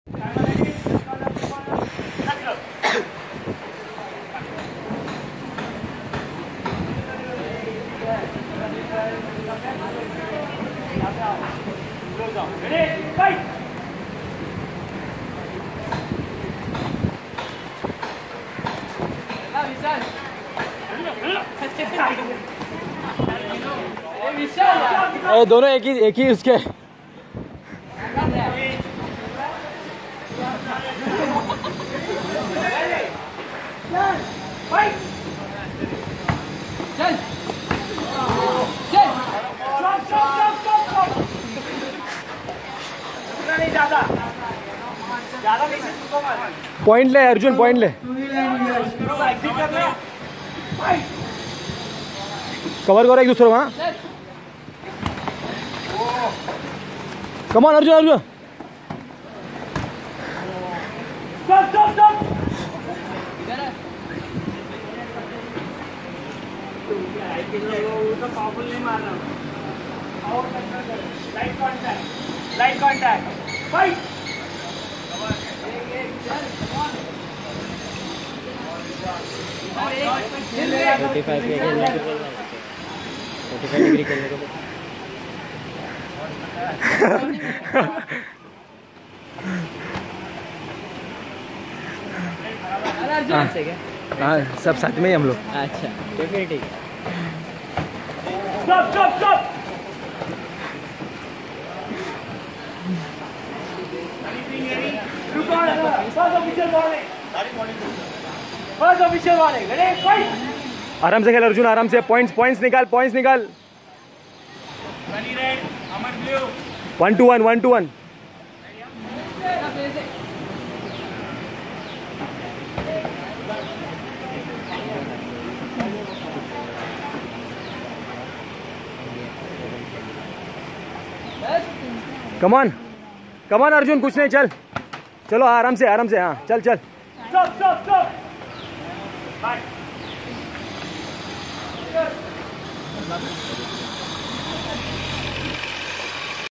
दोनों एक ही उसके पॉइंट ले अर्जुन, पॉइंट ले। कवर करो एक दूसरे को। हाँ come on Arjun, Arjun light contact fight. हाँ सब साथ में ही हम लोग। अच्छा तो फिर ठीक है। Stop stop stop. आराम से खेल अर्जुन, आराम से। पॉइंट्स निकाल, पॉइंट्स निकाल। 1-1 1-1। कमान अर्जुन, कुछ नहीं, चल चलो आराम से हाँ चल चल। Stop stop stop.